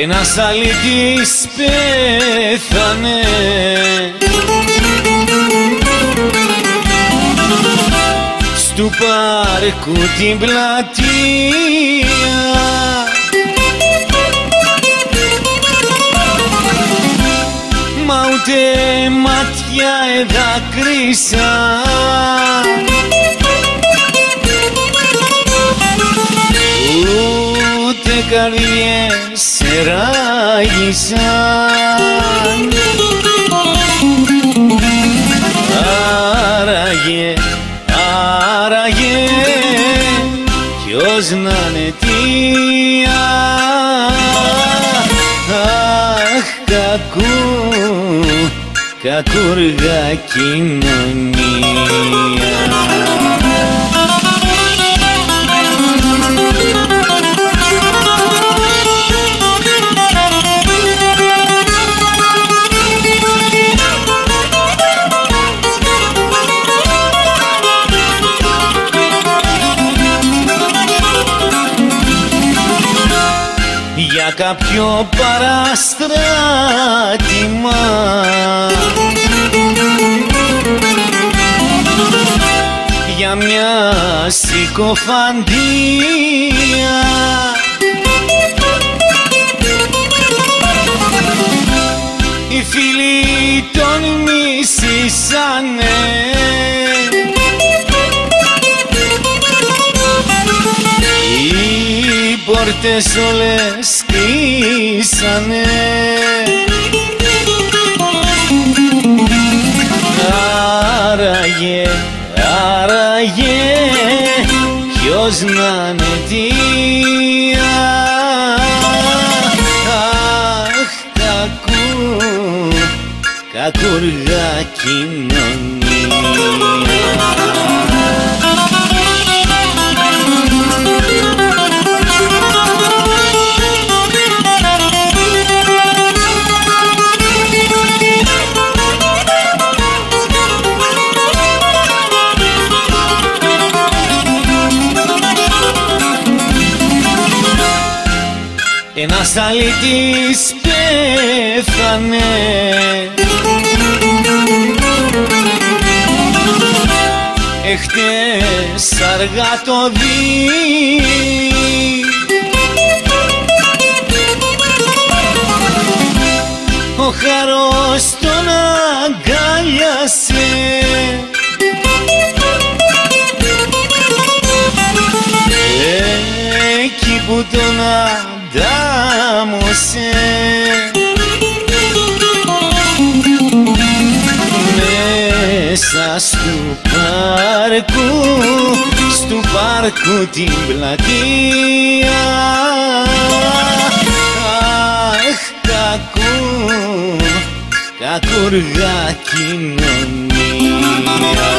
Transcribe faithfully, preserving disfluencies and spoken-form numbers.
Ένας αλήτης πέθανε στου πάρκου την πλατεία, μα ούτε μάτια εδάκρυσαν, ούτε καρδιές εράγησαν. Άραγε, άραγε, ποιος να είναι αιτία? Αχ, κακού, κακούργα κοινωνία. Για κάποιο παραστράτημα για μια συκοφαντία οι φίλοι τον μισήσανε, οι πόρτες όλες κλείσανε. Άραγε, άραγε, ποιος να είναι αιτία? Αχ, κακού, κακούργα κοινωνία. Ένας αλήτης πέθανε εχτες αργά το δι, ο χαρός τον αγκάλιασε, εκεί που τον αντάμωσε, μέσα στου πάρκου, στου πάρκου την πλατεία. Αχ, κακού, κακούργα κοινωνία.